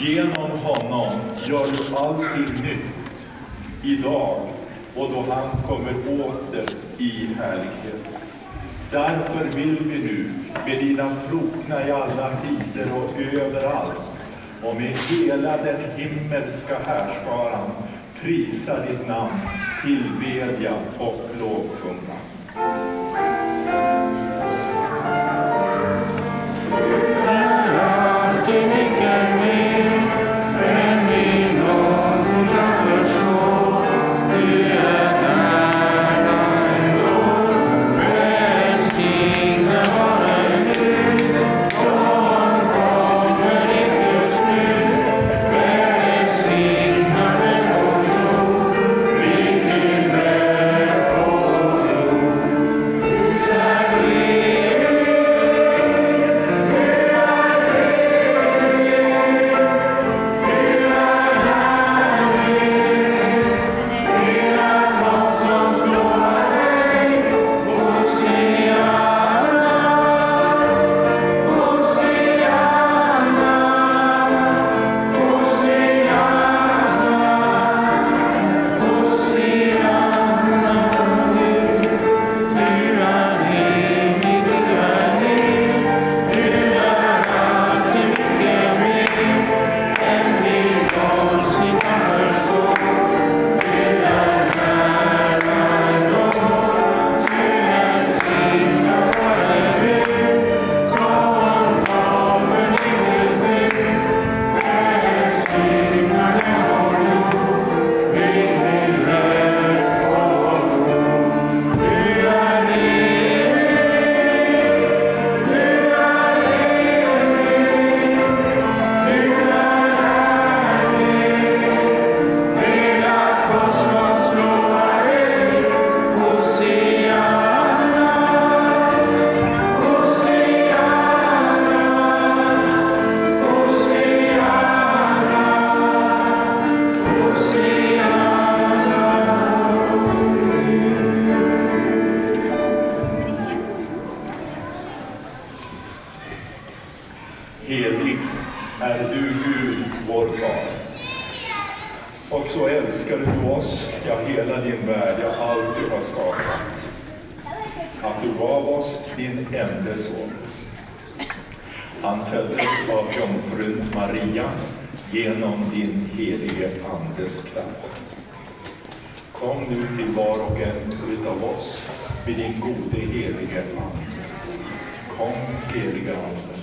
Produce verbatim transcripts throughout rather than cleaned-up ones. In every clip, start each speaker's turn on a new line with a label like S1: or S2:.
S1: Genom honom gör du allting nytt idag och då han kommer åter i härlighet. Därför vill vi nu med dina trogna i alla tider och överallt och med hela den himmelska härskaran prisa ditt namn, tillbedja och lovsjunga. Helig är du, Gud, vår far. Och så älskar du oss, ja hela din värld, ja allt du har skapat. Att du gav oss din enda son. Han föddes av jungfrun Maria genom din helige andes kraft. Kom nu till var och en utav oss med din gode helige ande. Kom, heliga ande.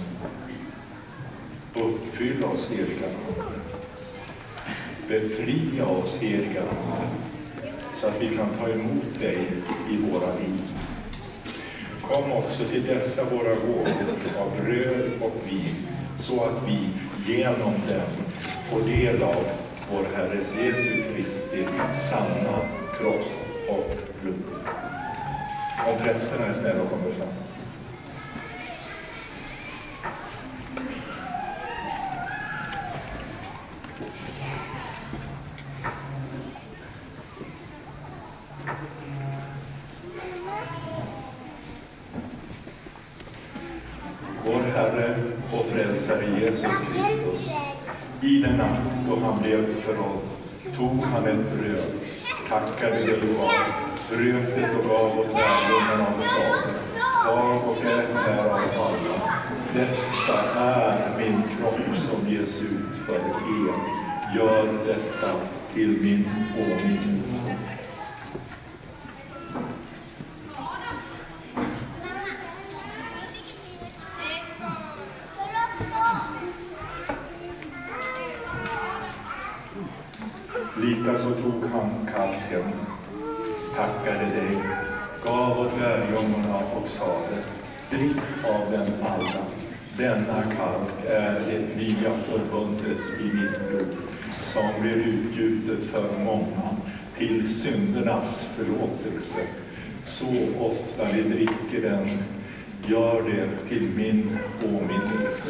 S1: Uppfyll oss, heliga ande. Befria oss, heliga ande, så att vi kan ta emot dig i våra liv. Kom också till dessa våra gåvor av bröd och vin, så att vi genom dem får del av vår Herres Jesu Kristi sanna kropp och blod. Om prästerna är snälla och kommer fram. Vår Herre och frälsare Jesus Kristus, i den natt då han blev förrådd, tog han ett bröd, tackade det var, bröt det och gav åt lärjungarna och sade: tag och ät härav alla. Detta är min kropp som ges ut för er. Gör detta till min åminnelse. Likaså tog han kalken, tackade dig, gav åt lärjungarna och sade: drick av den alla. Denna kalk är det nya förbundet i mitt blod, som blir utgjutet för många till syndernas förlåtelse. Så ofta ni dricker den, gör det till min åminnelse.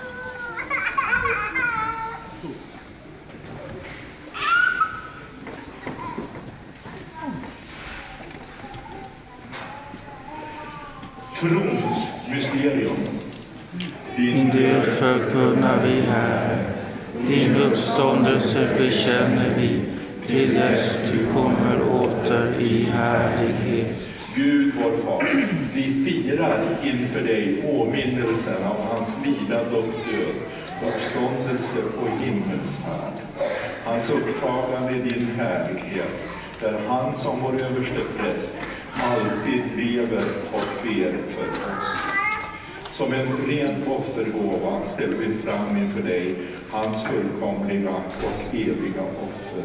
S1: Trons mysterium.
S2: Din död förkunnar vi här, Din uppståndelse bekänner vi till dess du kommer åter i härlighet.
S1: Gud vår far, vi firar inför dig åminnelsen av hans lidande och död, uppståndelse och himmelsfärd. Hans upptagande i din härlighet, där han som vår överste präst alltid lever och ber för oss. Som en ren offergåva ställer vi fram inför dig hans fullkomliga och eviga offer.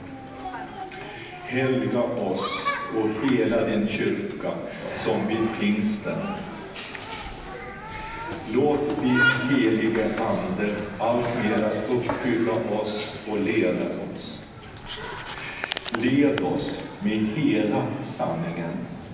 S1: Helga oss och hela din kyrka som vid pingsten. Låt din helige ande alltmera uppfylla oss och leda oss. Led oss med hela sanningen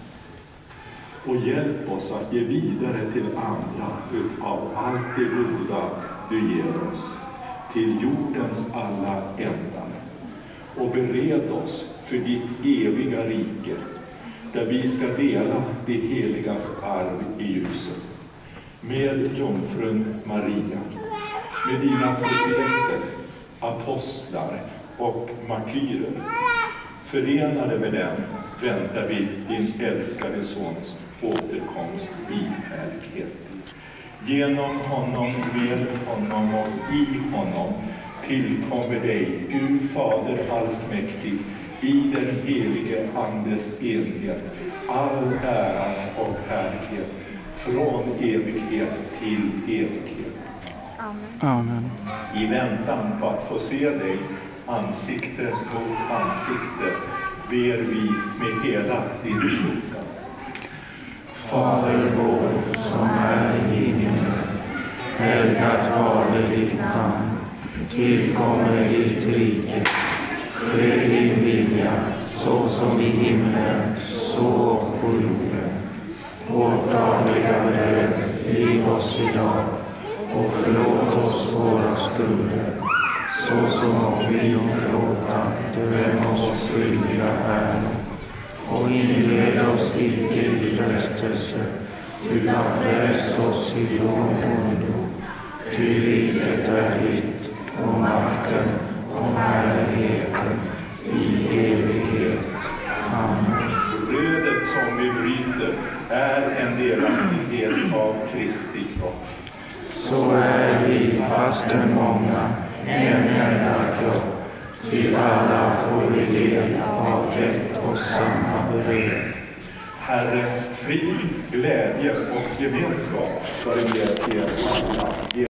S1: och hjälp oss att ge vidare till andra utav allt det goda du ger oss, till jordens alla ändar. Och bered oss för ditt eviga rike, där vi ska dela det heligas arv i ljuset. Med jungfrun Maria, med dina profeter, apostlar och martyrer. Förenade med dem väntar vi din älskade sons återkomst i härlighet. Genom honom, med honom och i honom tillkommer dig, Gud Fader allsmäktig, i den helige Andes enhet, all ära och härlighet, från evighet till evighet.
S2: Amen. Amen.
S1: I väntan på att få se dig ansikte mot ansikte ber vi med hela din kyrka.
S2: Fader vår som är i himmelen, helgat varde ditt namn. Tillkommer ditt rike. Ske din vilja, så som i himlen, så på jorden. Vårt dagliga bröd giv oss idag, och förlåt oss våra skulder, så som vi förlåta dem oss skyldiga är. Och inled oss icke i frestelse, utan fräls oss ifrån ondo. Ty riket är ditt, och makten och härligheten i evighet. Amen.
S1: Brödet som vi bryter är en delaktighet av Kristi kropp.
S2: Så är vi, fastän många, en enda kropp. Till alla får vi del av ett och samma bröd.
S1: Herrens frid, glädje och gemenskap för er alla.